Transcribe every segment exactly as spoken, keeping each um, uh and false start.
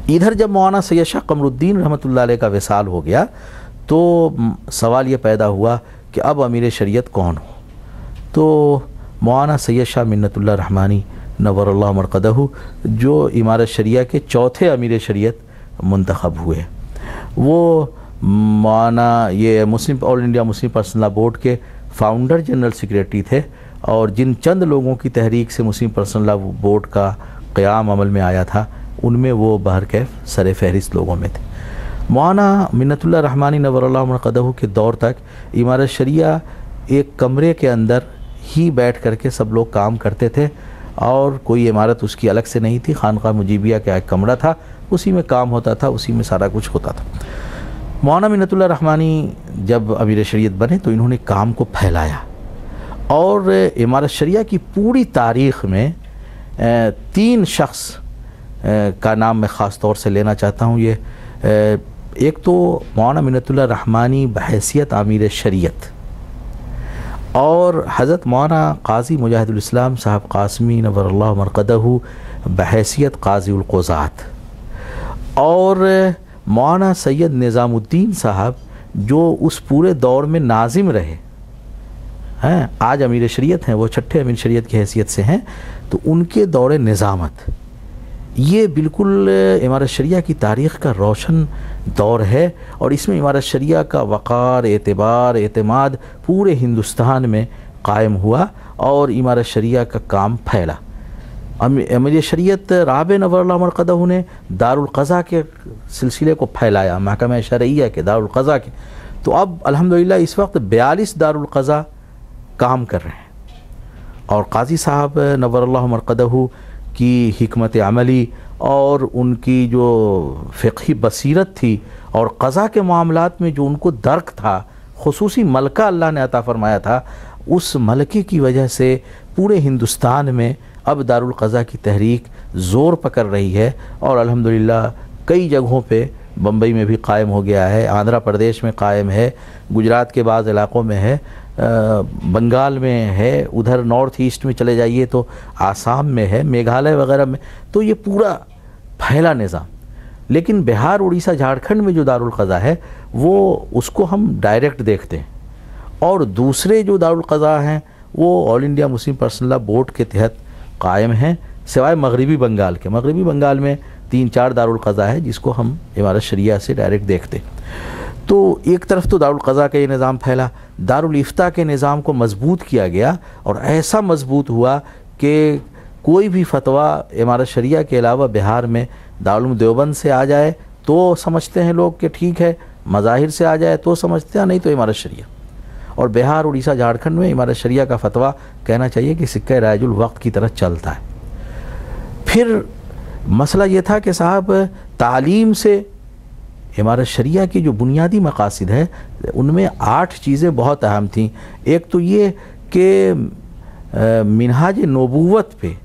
ادھر جب مولانا سید شاہ قمر الدین رحمۃ اللہ علیہ کا وصال ہو گیا تو سوال یہ پیدا ہوا کہ اب امیر شریعت کون ہو؟ تو مولانا سید شاہ منت اللہ رحمانی نور اللہ مرقدہ جو امارت شریعہ کے چوتھے امیر شریعت منتخب ہوئے، وہ مولانا یہ مسلم All India Muslim Personal Law Board کے فاؤنڈر جنرل سیکریٹری تھے، اور جن چند لوگوں کی تحریک سے مسلم پرسنل لا بورڈ کا قیام عمل میں آیا تھا ان میں وہ بہرکیف سر فہرست لوگوں میں تھے۔ مولانا منت اللہ رحمانی نور اللہ مرقدہ کے دور تک امارت شریعہ ایک کمرے کے اندر ہی بیٹھ کر کے سب لوگ کام کرتے تھے، اور کوئی عمارت اس کی الگ سے نہیں تھی، خانقاہ مجیبیہ کا ایک کمرہ تھا، اسی میں کام ہوتا تھا، اسی میں سارا کچھ ہوتا تھا۔ مولانا منت اللہ رحمانی جب امیر شریعت بنے تو انہوں نے کام کو پھیلایا، اور امارت شریعہ کی پوری تاریخ میں تین شخص کا نام میں خاص طور سے لینا چاہتا ہوں۔ یہ ایک تو مولانا منت اللہ رحمانی بحیثیت امیر شریعت، اور حضرت مولانا قاضی مجاہد الاسلام صاحب قاسمی نور اللہ مرقدہ بحیثیت قاضی القضات، اور مولانا سید نظام الدین صاحب جو اس پورے دور میں ناظم رہے ہیں، آج امیر شریعت ہیں، وہ چھٹے امیر شریعت کی حیثیت سے ہیں، تو ان کے دور نظامت یہ بالکل امارت شریعہ کی تاریخ کا روشن دور ہے، اور اس میں امارت شریعہ کا وقار، اعتبار، اعتماد پورے ہندوستان میں قائم ہوا، اور امارت شریعہ کا کام پھیلا۔ امیر شریعت رابع نور اللہ مرقدہ نے دارالقضاء کے سلسلے کو پھیلایا، محکمہ شرعیہ کے، دارالقضاء کے، تو اب الحمدللہ اس وقت بیالیس دارالقضاء کام کر رہے ہیں، اور قاضی صاحب نور اللہ مرقدہ کی حکمت عملی اور ان کی جو فقہی بصیرت تھی، اور قضاء کے معاملات میں جو ان کو درک تھا، خصوصی ملکہ اللہ نے عطا فرمایا تھا، اس ملکے کی وجہ سے پورے ہندوستان میں اب دارالقضاء کی تحریک زور پکڑ رہی ہے، اور الحمدللہ کئی جگہوں پہ بمبئی میں بھی قائم ہو گیا ہے، آندھرا پردیش میں قائم ہے، گجرات کے بعض علاقوں میں ہے، بنگال میں ہے، ادھر نارتھ ایسٹ میں چلے جائیے تو آسام میں ہے، میگھالیہ وغیرہ میں، تو یہ پورا پھیلا نظام۔ لیکن بہار، اڑیسہ، جھارکھنڈ میں جو دارالقضاء ہے وہ اس کو ہم ڈائریکٹ دیکھتے ہیں، اور دوسرے جو دارالقضاء ہیں وہ All India Muslim Personal Law Board کے تحت قائم ہیں، سوائے مغربی بنگال کے۔ مغربی بنگال میں تین چار دارالقضاء ہے جس کو ہم امارت شریعہ سے ڈائریکٹ دیکھتے ہیں۔ تو ایک طرف تو دارالقضاء کا یہ نظام پھیلا، دارالافتاء کے نظام کو مضبوط کیا گیا، اور ایسا مضبوط ہوا کہ کوئی بھی فتویٰ امارت شریعہ کے علاوہ بہار میں دارالعلوم دیوبند سے آ جائے تو سمجھتے ہیں لوگ کہ ٹھیک ہے، مظاہر سے آ جائے تو سمجھتے ہیں، نہیں تو امارت شریعہ۔ اور بہار، اڑیسہ، جھارکھنڈ میں امارت شریعہ کا فتویٰ کہنا چاہیے کہ سکہ رائج الوقت کی طرح چلتا ہے۔ پھر مسئلہ یہ تھا کہ صاحب تعلیم سے امارت شریعہ کی جو بنیادی مقاصد ہے ان میں آٹھ چیزیں بہت اہم تھیں۔ ایک تو یہ کہ منہاج نبوت پہ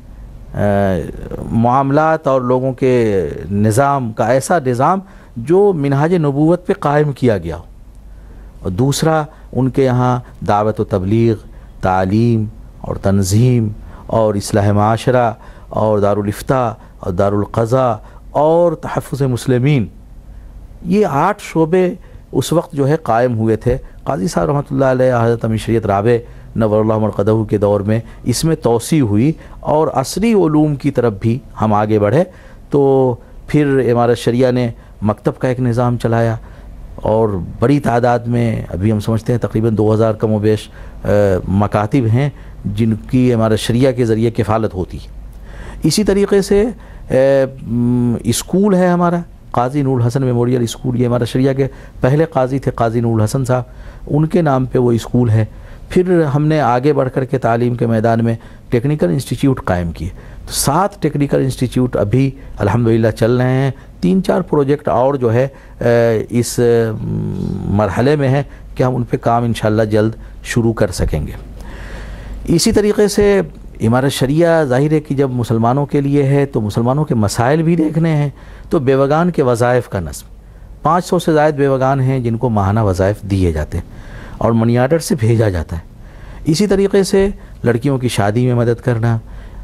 معاملات اور لوگوں کے نظام کا ایسا نظام جو منہاج نبوت پہ قائم کیا گیا ہو، اور دوسرا ان کے یہاں دعوت و تبلیغ، تعلیم اور تنظیم اور اصلاح معاشرہ اور دارالافتاء اور دارالقضاء اور تحفظ مسلمین، یہ آٹھ شعبے اس وقت جو ہے قائم ہوئے تھے۔ قاضی صاحب رحمۃ اللہ علیہ، حضرت امیر شریعت رابع نور اللہ مرقدہ کے دور میں اس میں توسیع ہوئی، اور عصری علوم کی طرف بھی ہم آگے بڑھے، تو پھر امارت شریعہ نے مکتب کا ایک نظام چلایا، اور بڑی تعداد میں ابھی ہم سمجھتے ہیں تقریباً دو ہزار کم و بیش مکاتب ہیں جن کی امارت شریعہ کے ذریعے کفالت ہوتی ہے۔ اسی طریقے سے اسکول ہے ہمارا قاضی نور الحسن میموریل اسکول، یہ ہمارا شریعہ کے پہلے قاضی تھے قاضی نور الحسن صاحب، ان کے نام پہ وہ اسکول ہے۔ پھر ہم نے آگے بڑھ کر کے تعلیم کے میدان میں ٹیکنیکل انسٹیٹیوٹ قائم کیے، تو سات ٹیکنیکل انسٹیٹیوٹ ابھی الحمدللہ چل رہے ہیں، تین چار پروجیکٹ اور جو ہے اس مرحلے میں ہے کہ ہم ان پہ کام انشاءاللہ جلد شروع کر سکیں گے۔ اسی طریقے سے امارت شریعہ ظاہر ہے کہ جب مسلمانوں کے لیے ہے تو مسلمانوں کے مسائل بھی دیکھنے ہیں، تو بیوگان کے وظائف کا نظم، پانچ سو سے زائد بیوگان ہیں جن کو ماہانہ وظائف دیے جاتے ہیں اور منی آرڈر سے بھیجا جاتا ہے۔ اسی طریقے سے لڑکیوں کی شادی میں مدد کرنا،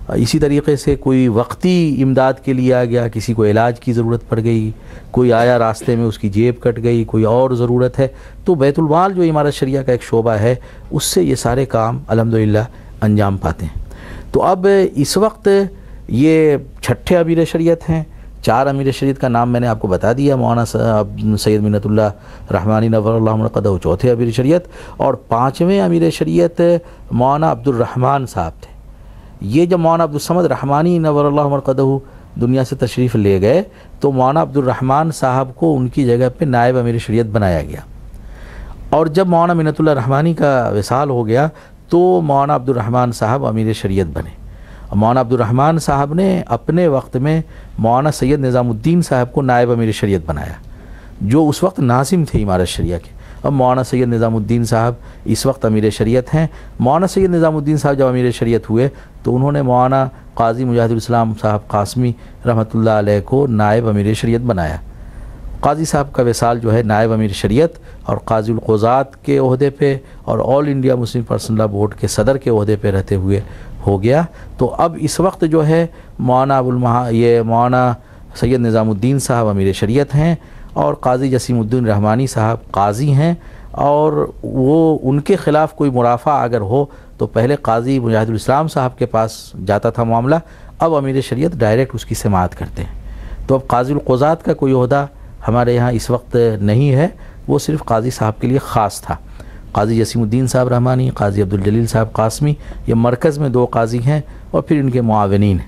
اسی طریقے سے کوئی وقتی امداد کے لیے آ گیا، کسی کو علاج کی ضرورت پڑ گئی، کوئی آیا راستے میں اس کی جیب کٹ گئی، کوئی اور ضرورت ہے، تو بیت المال جو امارت شریعہ کا ایک شعبہ ہے اس سے یہ سارے کام الحمدللہ انجام پاتے ہیں۔ تو اب اس وقت یہ چھٹے امیر شریعت ہیں، چار امیر شریعت کا نام میں نے آپ کو بتا دیا، مولانا سید منت اللہ رحمانی نور اللہ مرقدہ چوتھے امیر شریعت، اور پانچویں امیر شریعت مولانا عبد الرحمن صاحب تھے۔ یہ جب مولانا عبد الصمد رحمانی نور اللہ مرقدہ دنیا سے تشریف لے گئے تو مولانا عبد الرحمن صاحب کو ان کی جگہ پہ نائب امیر شریعت بنایا گیا، اور جب مولانا منت اللہ رحمانی کا وصال ہو گیا تو مولانا عبد الرحمن صاحب امیر شریعت بنے۔ مولانا عبد الرحمن صاحب نے اپنے وقت میں مولانا سید نظام الدین صاحب کو نائب امیر شریعت بنایا، جو اس وقت ناظم تھے امارت شریعہ کے۔ اب مولانا سید نظام الدین صاحب اس وقت امیر شریعت ہیں۔ مولانا سید نظام الدین صاحب جب امیر شریعت ہوئے تو انہوں نے مولانا قاضی مجاہد الاسلام صاحب قاسمی رحمۃ اللہ علیہ کو نائب امیر شریعت بنایا۔ قاضی صاحب کا وصال جو ہے نائب امیر شریعت اور قاضی القضات کے عہدے پہ اور All India Muslim Personal Law Board کے صدر کے عہدے پہ رہتے ہوئے ہو گیا۔ تو اب اس وقت جو ہے مولانا ابو المہا یہ مولانا سید نظام الدین صاحب امیر شریعت ہیں، اور قاضی جسیم الدین رحمانی صاحب قاضی ہیں، اور وہ ان کے خلاف کوئی مرافع اگر ہو تو پہلے قاضی مجاہد الاسلام صاحب کے پاس جاتا تھا معاملہ، اب امیر شریعت ڈائریکٹ اس کی سماعت کرتے ہیں۔ تو اب قاضی القضات کا کوئی عہدہ ہمارے یہاں اس وقت نہیں ہے، وہ صرف قاضی صاحب کے لیے خاص تھا۔ قاضی جسیم الدین صاحب رحمانی، قاضی عبدالجلیل صاحب قاسمی، یہ مرکز میں دو قاضی ہیں، اور پھر ان کے معاونین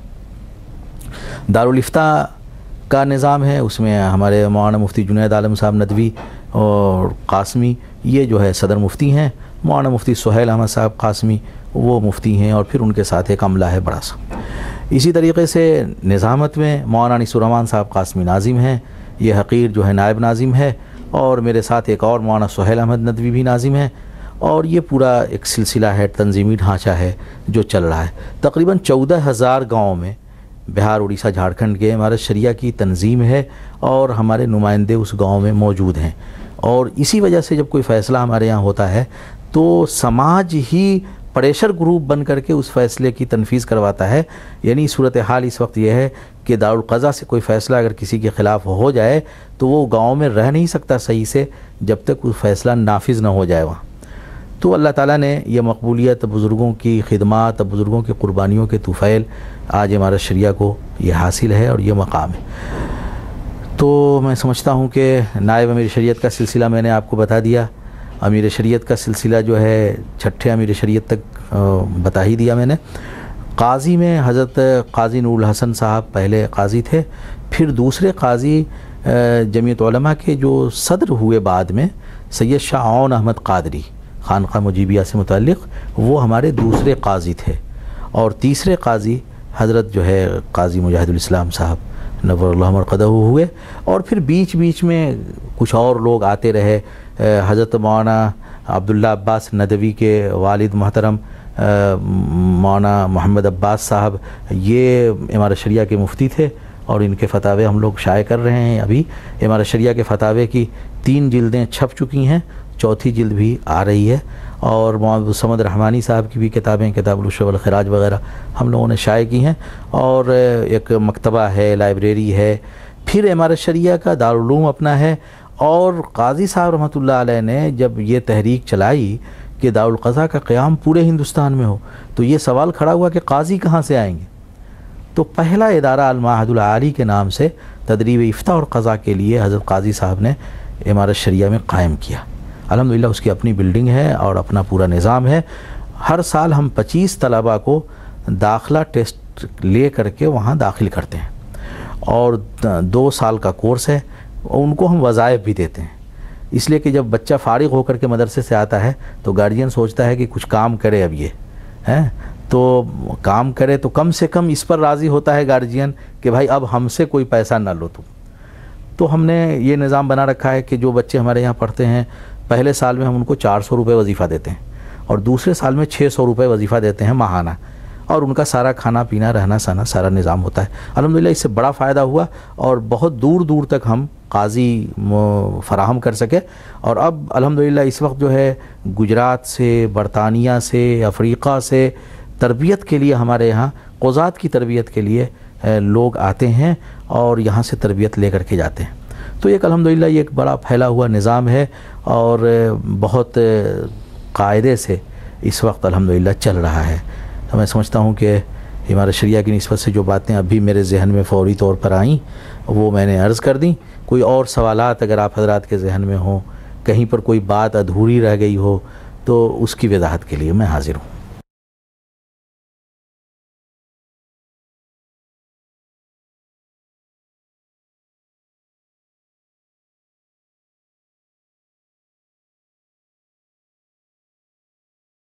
ہیں۔ دارالافتاء کا نظام ہے، اس میں ہمارے مولانا مفتی جنید عالم صاحب ندوی اور قاسمی یہ جو ہے صدر مفتی ہیں، مولانا مفتی سہیل احمد صاحب قاسمی وہ مفتی ہیں، اور پھر ان کے ساتھ ایک عملہ ہے بڑا سا۔ اسی طریقے سے نظامت میں مولانا انیس الرحمن صاحب قاسمی ناظم ہیں، یہ حقیر جو ہے نائب ناظم ہے، اور میرے ساتھ ایک اور مولانا سہیل احمد ندوی بھی ناظم ہیں، اور یہ پورا ایک سلسلہ ہے، تنظیمی ڈھانچہ ہے جو چل رہا ہے۔ تقریباً چودہ ہزار گاؤں میں بہار، اڑیسہ، جھارکھنڈ کے امارت شریعہ کی تنظیم ہے، اور ہمارے نمائندے اس گاؤں میں موجود ہیں، اور اسی وجہ سے جب کوئی فیصلہ ہمارے یہاں ہوتا ہے تو سماج ہی پریشر گروپ بن کر کے اس فیصلے کی تنفیذ کرواتا ہے۔ یعنی صورتحال اس وقت یہ ہے کہ دارالقضا سے کوئی فیصلہ اگر کسی کے خلاف ہو جائے تو وہ گاؤں میں رہ نہیں سکتا صحیح سے جب تک وہ فیصلہ نافذ نہ ہو جائے وہاں۔ تو اللہ تعالیٰ نے یہ مقبولیت، بزرگوں کی خدمات، بزرگوں کی قربانیوں کے طفیل آج امارت شریعہ کو یہ حاصل ہے اور یہ مقام ہے۔ تو میں سمجھتا ہوں کہ نائب امیر شریعت کا سلسلہ میں نے آپ کو بتا دیا، امیر شریعت کا سلسلہ جو ہے چھٹے امیر شریعت تک بتا ہی دیا میں نے۔ قاضی میں حضرت قاضی نور الحسن صاحب پہلے قاضی تھے، پھر دوسرے قاضی جمعیت علماء کے جو صدر ہوئے بعد میں سید شاہ عون احمد قادری خانقاہ مجیبیہ سے متعلق، وہ ہمارے دوسرے قاضی تھے، اور تیسرے قاضی حضرت جو ہے قاضی مجاہد الاسلام صاحب نور اللہ مرقدہ ہوئے، اور پھر بیچ بیچ میں کچھ اور لوگ آتے رہے۔ حضرت مولانا عبداللہ عباس ندوی کے والد محترم مولانا محمد عباس صاحب یہ امارت شریعہ کے مفتی تھے، اور ان کے فتاوے ہم لوگ شائع کر رہے ہیں۔ ابھی امارت شریعہ کے فتاوے کی تین جلدیں چھپ چکی ہیں، چوتھی جلد بھی آ رہی ہے، اور مولانا عبدالصمد رحمانی صاحب کی بھی کتابیں، کتاب الشرح والخراج وغیرہ ہم لوگوں نے شائع کی ہیں، اور ایک مکتبہ ہے، لائبریری ہے، پھر امارت شریعہ کا دارالعلوم اپنا ہے۔ اور قاضی صاحب رحمۃ اللہ علیہ نے جب یہ تحریک چلائی کہ دارالقضا کا قیام پورے ہندوستان میں ہو، تو یہ سوال کھڑا ہوا کہ قاضی کہاں سے آئیں گے؟ تو پہلا ادارہ المعہد العالی کے نام سے تدریب افتاء اور قضاء کے لیے حضرت قاضی صاحب نے امارت شریعہ میں قائم کیا۔ الحمدللہ اس کی اپنی بلڈنگ ہے اور اپنا پورا نظام ہے۔ ہر سال ہم پچیس طلباء کو داخلہ ٹیسٹ لے کر کے وہاں داخل کرتے ہیں، اور دو سال کا کورس ہے، ان کو ہم وظائف بھی دیتے ہیں، اس لیے کہ جب بچہ فارغ ہو کر کے مدرسے سے آتا ہے تو گارجین سوچتا ہے کہ کچھ کام کرے، اب یہ ہے تو کام کرے، تو کم سے کم اس پر راضی ہوتا ہے گارجین کہ بھائی اب ہم سے کوئی پیسہ نہ لو تم۔ تو ہم نے یہ نظام بنا رکھا ہے کہ جو بچے ہمارے یہاں پڑھتے ہیں، پہلے سال میں ہم ان کو چار سو روپے وظیفہ دیتے ہیں، اور دوسرے سال میں چھ سو روپے وظیفہ دیتے ہیں ماہانہ، اور ان کا سارا کھانا پینا، رہنا سہنا سارا نظام ہوتا ہے۔ الحمدللہ اس سے بڑا فائدہ ہوا، اور بہت دور دور تک ہم قاضی فراہم کر سکے۔ اور اب الحمدللہ اس وقت جو ہے گجرات سے، برطانیہ سے، افریقہ سے تربیت کے لیے ہمارے یہاں قضات کی تربیت کے لیے لوگ آتے ہیں اور یہاں سے تربیت لے کر کے جاتے ہیں. تو ایک الحمدللہ یہ ایک بڑا پھیلا ہوا نظام ہے اور بہت قاعدے سے اس وقت الحمدللہ چل رہا ہے. تو میں سمجھتا ہوں کہ امارت شریعہ کی نسبت سے جو باتیں ابھی میرے ذہن میں فوری طور پر آئیں وہ میں نے عرض کر دیں. کوئی اور سوالات اگر آپ حضرات کے ذہن میں ہوں، کہیں پر کوئی بات ادھوری رہ گئی ہو، تو اس کی وضاحت کے لیے میں حاضر ہوں.